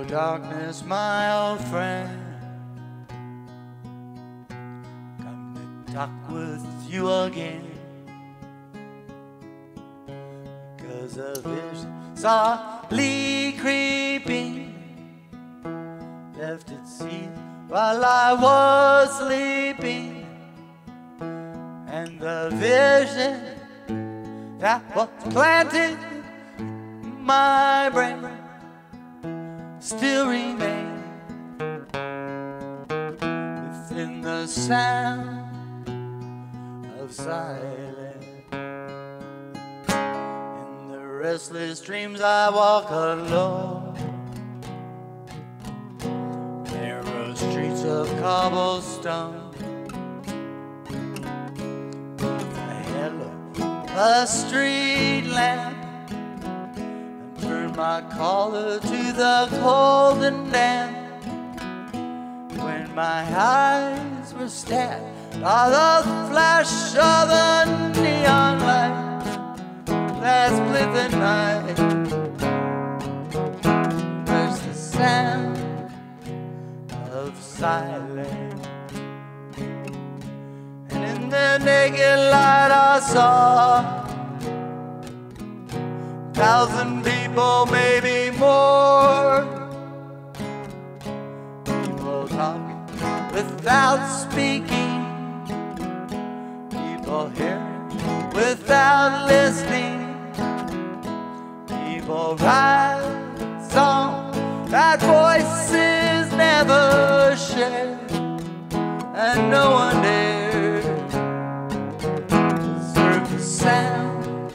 darkness, my old friend, come to talk with you again. 'Cause a vision softly creeping left its seat while I was sleeping, and the vision that was planted in my brain still remains within the sound of silence. In the restless dreams I walk alone, narrow streets of cobblestone, the halo of a street lamp, and turn my collar to the cold and damp. When my eyes were stabbed by the flash of a neon light that split the night, there's the sound of silence. And in the naked light I saw 1,000 people, maybe more, people talking without speaking, people hearing without listening, people write songs that voices never share, and no one dares serve the sound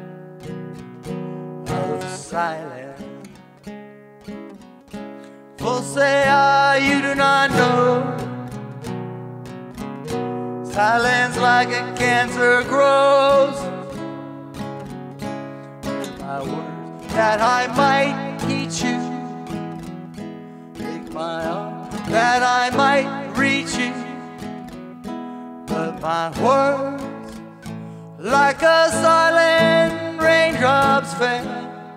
of silence. Fools say, you do not know, silence like a cancer grows. My words that I might teach you, take my arm that I might reach you, but my words like a silent raindrops fell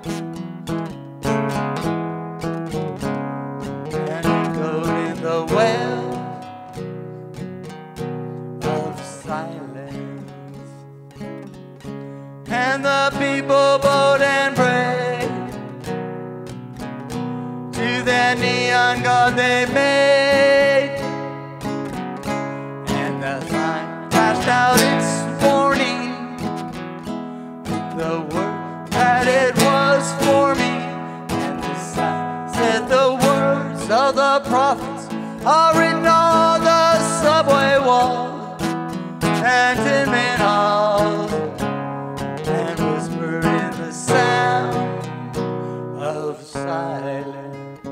and echoed in the well of silence. And the people bowed and prayed to their neon god they made, and the sign flashed out its warning, the word that it was for me, and the sign said the words of the prophets are written on the subway walls and tenement halls, and whispered in the sound of silence.